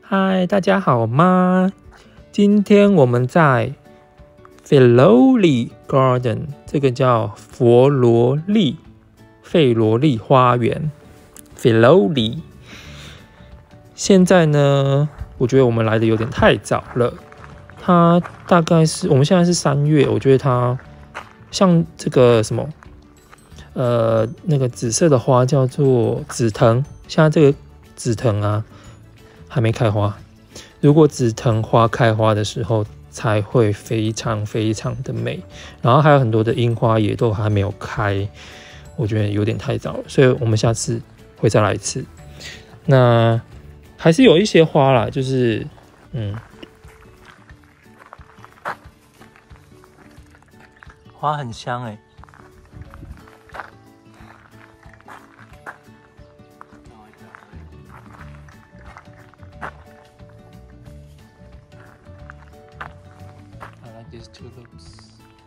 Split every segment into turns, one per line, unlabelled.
嗨，大家好吗？今天我们在 Filoli Garden， 这个叫佛罗利费罗利花园 Filoli。现在呢，我觉得我们来的有点太早了。它大概是我们现在是3月，我觉得它像这个什么，那个紫色的花叫做紫藤，现在这个紫藤啊还没开花。如果紫藤花开花的时候，才会非常非常的美。然后还有很多的樱花也都还没有开，我觉得有点太早了，所以我们下次会再来一次。那还是有一些花啦，就是花很香欸。These tulips.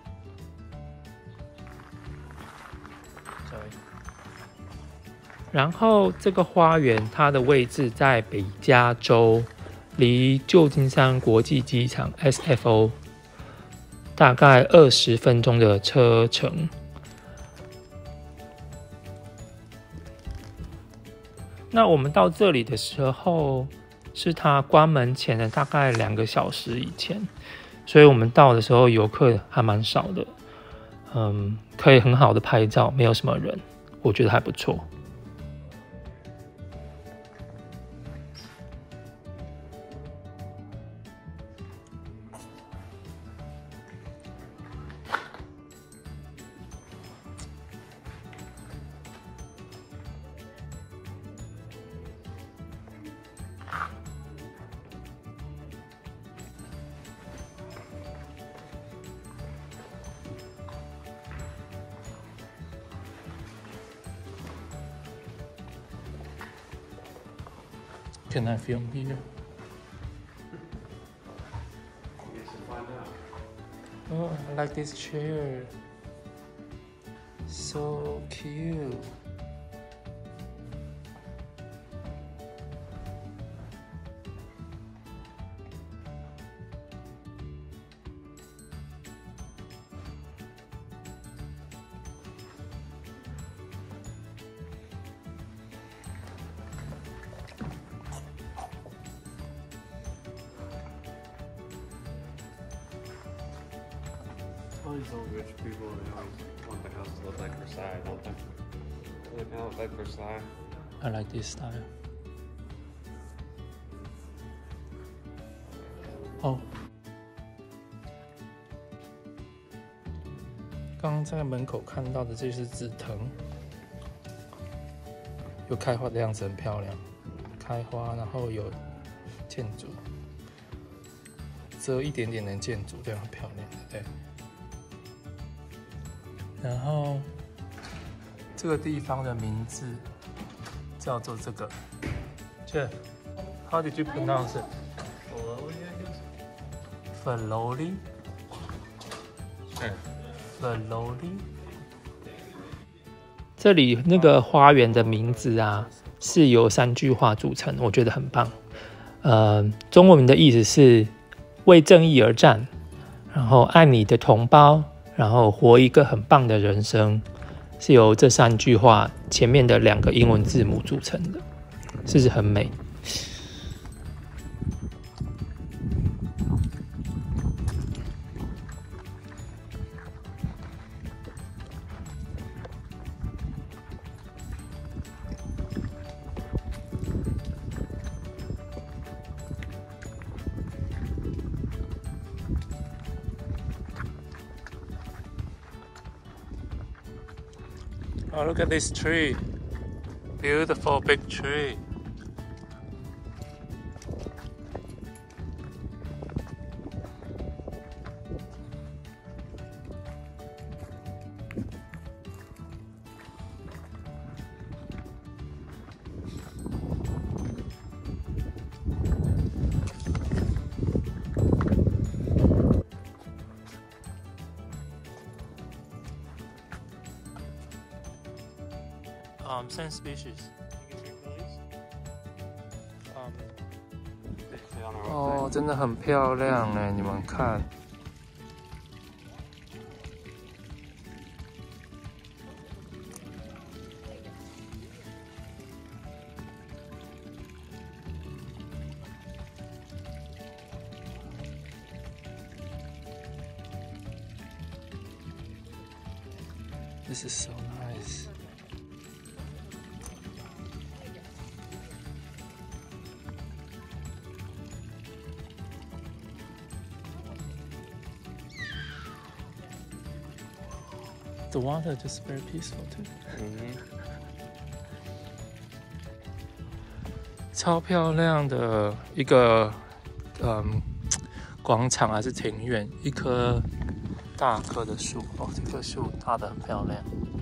Sorry. 然后这个花园它的位置在北加州，离旧金山国际机场 SFO 大概20分钟的车程。那我们到这里的时候，是它关门前的大概2个小时以前。所以我们到的时候游客还蛮少的，可以很好的拍照，没有什么人，我觉得还不错。Can I film here? Oh, I like this chair. So cute.
All these old rich people, they always want the house to look like Versailles, don't they? They kind of look like Versailles.
I like this style. 哦，刚刚在门口看到的这是紫藤，有开花的样子很漂亮，开花然后有建筑，遮一点点的建筑，对，很漂亮，对。然后这个地方的名字叫做这个 Jeff, how did you pronounce it? Filoli? Filoli? 这里那个花园的名字啊，是由3句话组成，我觉得很棒。中文的意思是为正义而战，然后爱你的同胞，然后活一个很棒的人生，是由这3句话前面的2个英文字母组成的，是不是很美？Oh, look at this tree. Beautiful big tree. Same species.
on our website.
哦，真的很漂亮哎，你们看。This is so nice. The water just very peaceful too. 超漂亮的一个广场还是庭院，一棵大棵的树哦，这棵树搭得很漂亮。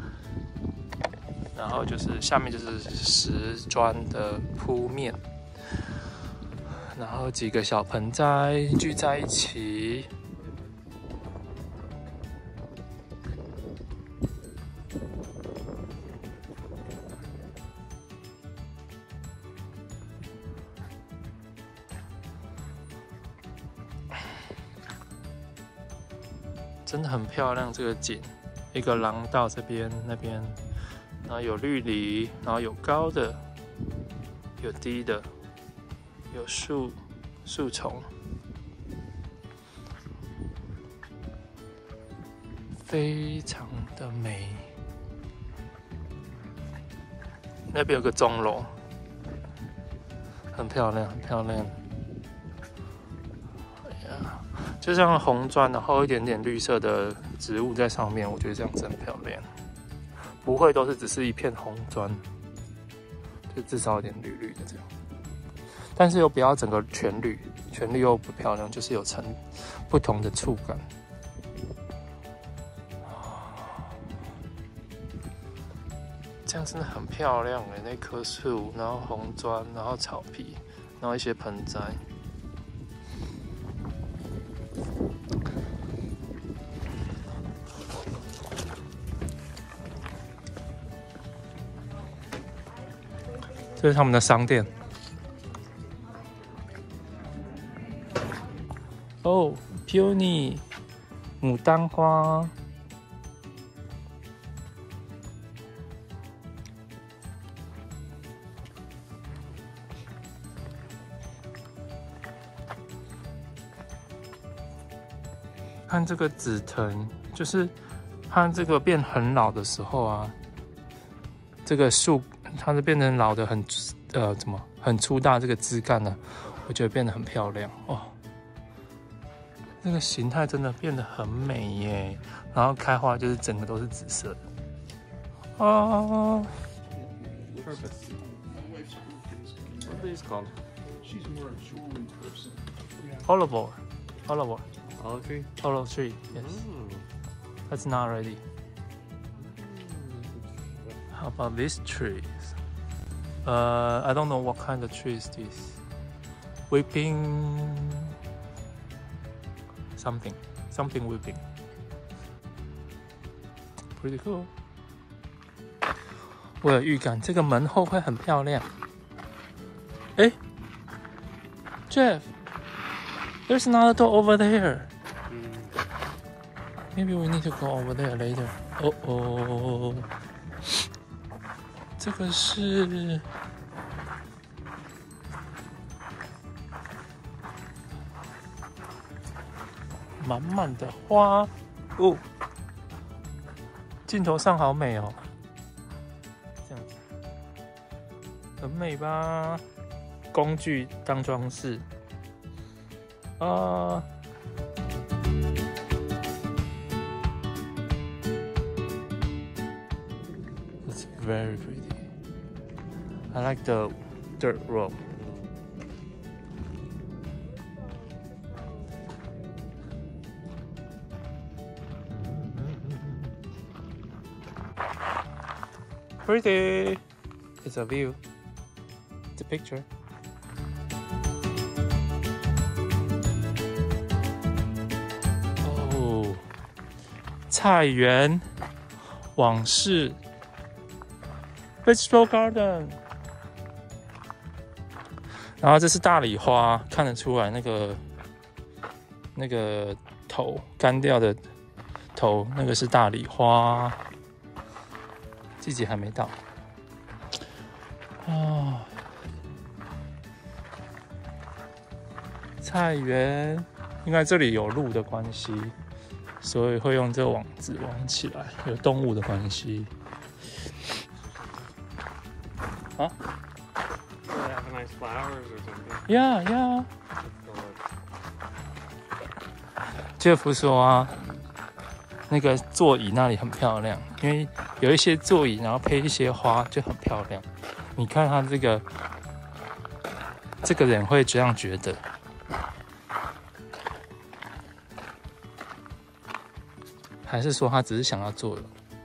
然后就是下面就是石砖的铺面，然后几个小盆栽聚在一起。真的很漂亮，这个景，一个廊道这边那边，然后有绿篱，然后有高的，有低的，有树丛，非常的美。那边有个钟楼，很漂亮，很漂亮。就像红砖，然后一点点绿色的植物在上面，我觉得这样子很漂亮。不会都是只是一片红砖，就至少有点绿绿的这样。但是又不要整个全绿，全绿又不漂亮，就是有层不同的触感。这样真的很漂亮哎，那棵树，然后红砖，然后草皮，然后一些盆栽。这是他们的商店。哦 ，Peony， 牡丹花。看这个紫藤，就是它这个变很老的时候啊，这个树。它是变成老的很粗大，这个枝干呢，我觉得变得很漂亮哦。这个形态真的变得很美耶，然后开花就是整个都是紫色的啊。
Purpose. What are these called?
She's more a jewelry person.
Olive tree. Yes, that's not ready. How about these trees? I don't know what kind of tree is this. Weeping something weeping. Pretty cool. 我有预感，这个门后会很漂亮。哎 ，Jeff, there's another door over there. Maybe we need to go over there later. Oh. 这个是满满的花哦，镜头上好美哦，这样子很美吧？工具当装饰啊。It's very pretty. I like the dirt road. Pretty. It's a view. It's a picture. Oh, 菜园往事 Vegetable garden. 然后这是大礼花，看得出来那个头干掉的头，那个是大礼花。季节还没到啊。菜园，因为这里有路的关系，所以会用这个网子网起来，有动物的关系。啊
Do they have nice flowers or something?
呀 Jeff 说啊，那个座椅那里很漂亮，因为有一些座椅，然后配一些花就很漂亮。你看他这个人会这样觉得。还是说他只是想要做的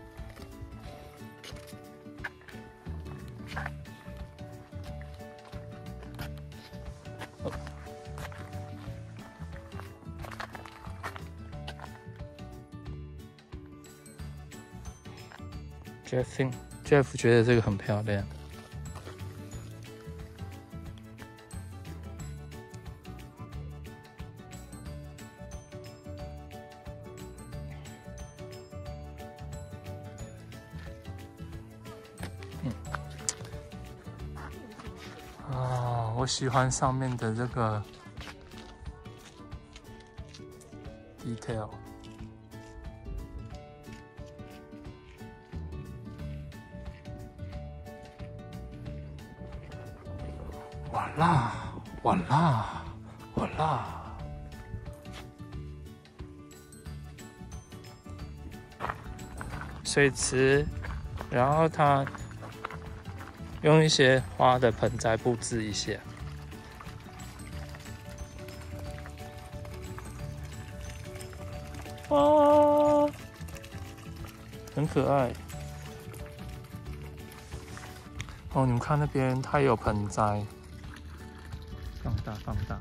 ？Jeff 觉得这个很漂亮。我喜欢上面的这个 detail。哇啦，哇啦，哇啦！水池，然后它用一些花的盆栽布置一下。哇，很可爱。哦，你们看那边，它也有盆栽。放大，放大。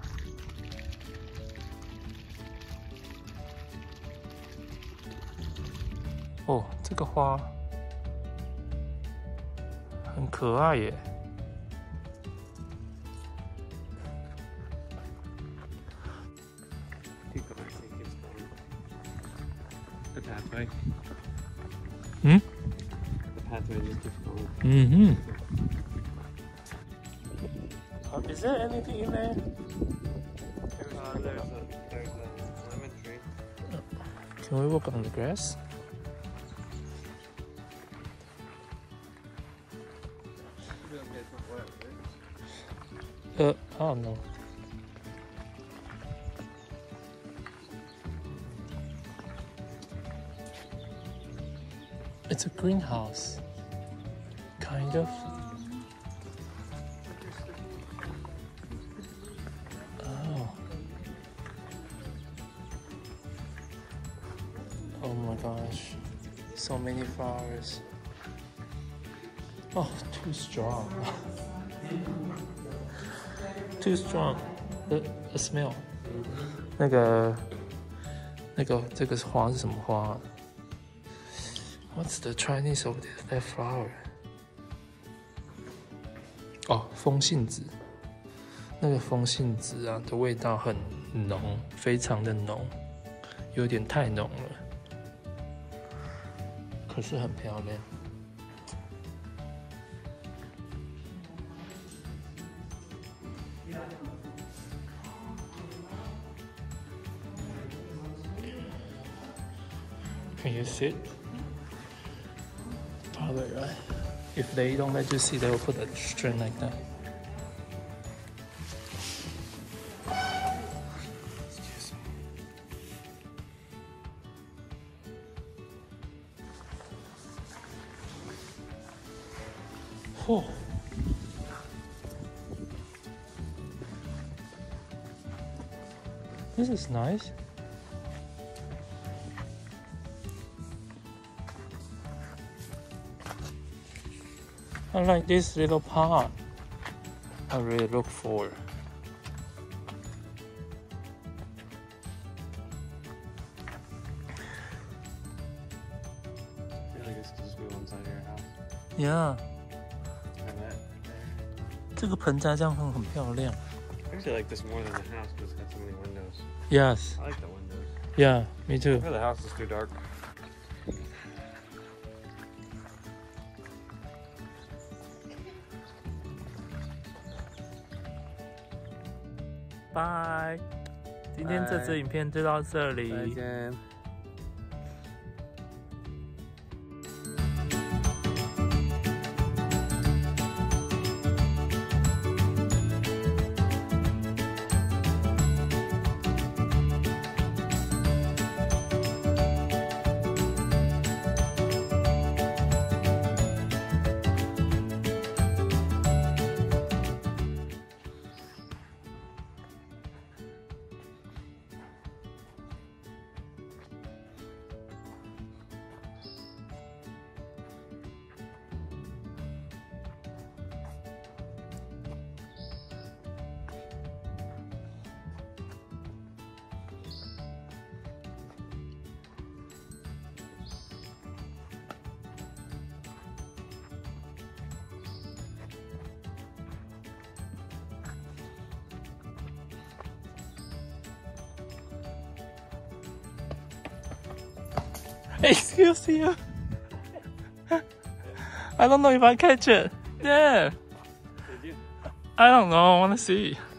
哦，这个花很可爱耶。
The pathway.
嗯
The pathway just keeps going.
嗯哼。Is there anything in there?
There's a lemon tree.
Can we walk on the grass? I don't know. It's a greenhouse, kind of. Oh. Oh my gosh. So many flowers. Oh, too strong. Too strong. The smell. 这个花是什么花？What's the Chinese of that flower? 哦，风信子。那个风信子啊的味道很浓，非常的浓，有点太浓了，可是很漂亮。Can you sit? Probably, right? If they don't let you see, they will put a string like that. Excuse me. Oh. This is nice. I like this little part. I really look for.
I feel like this could just be one side of your house.
Yeah.
And that there.
这个盆栽这样很漂亮。
I actually like this more than the house because it's got so many windows.
Yes.
I like the windows.
Yeah, me too.
I feel the house is too dark.
Bye. 今天这支影片就到这里。
再见。
Excuse you. I don't know if I catch it. Yeah.
Did you?
I don't know. I want to see.